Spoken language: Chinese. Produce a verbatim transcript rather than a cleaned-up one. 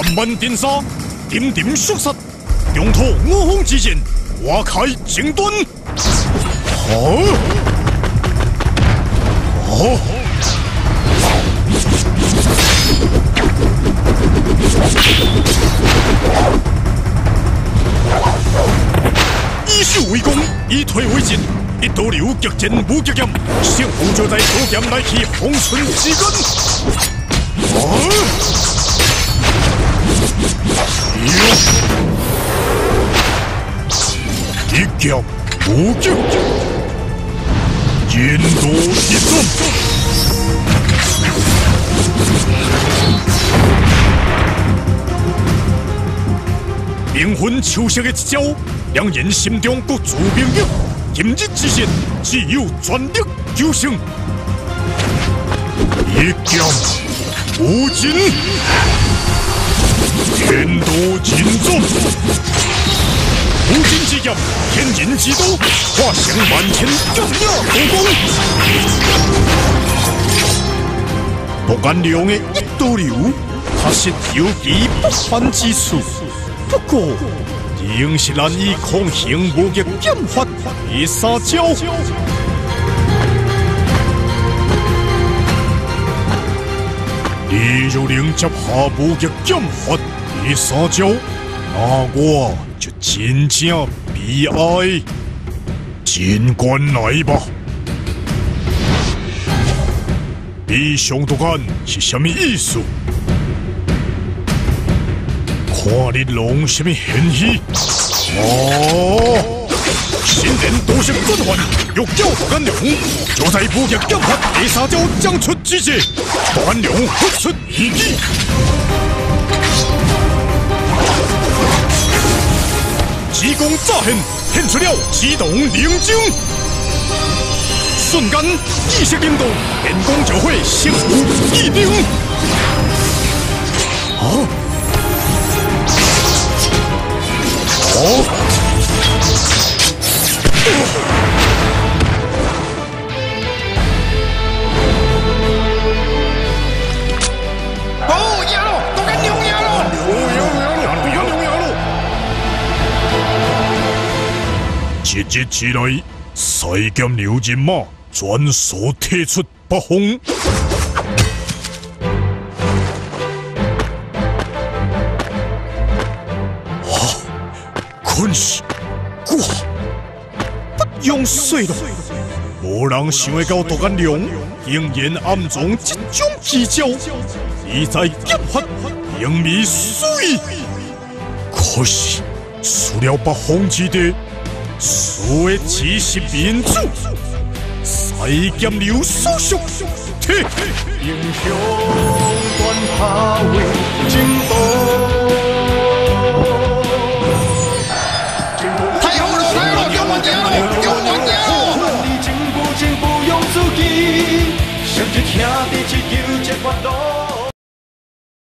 万电杀，点点肃杀，用土五方之剑，划开整顿。好，好。 以守为攻，以退为进，一刀流极剑无极剑，胜负就在刀剑来去方寸之间。啊！一剑无极，剑道一纵。 灵魂抽象的一招，让人心中各自明了。今日之战，只有全力求胜。一剑无尽，天道尽纵。无尽之剑，天人之刀，化成万千耀耀火光。杜干良的一刀流，确实有其不凡之处。 不过，仍是难以抗衡无极剑法第三招。你若能接下无极剑法第三招，那我就真正悲哀。尽管来吧。你上毒干是什么意思？ 看你弄什么现戏？哦，新人都是转换，欲叫杜干良，就在无极剑法第三招将出之际，杜干良发出异议。奇功乍现，现出了启动灵晶，瞬间意识灵动，电光就会胜负一定。啊！ 哦！ 哦，赢了，杜干良赢了！ 赢了，赢了，赢了，赢了！一日之内，赛剑牛人马全数退出北方。 可是，我不用说了，无人想会到杜干良竟然暗藏这种奇招，意在剑法英明水。可是，除了北方之地，所的只是民主，赛剑流所属。英雄断怕为正道。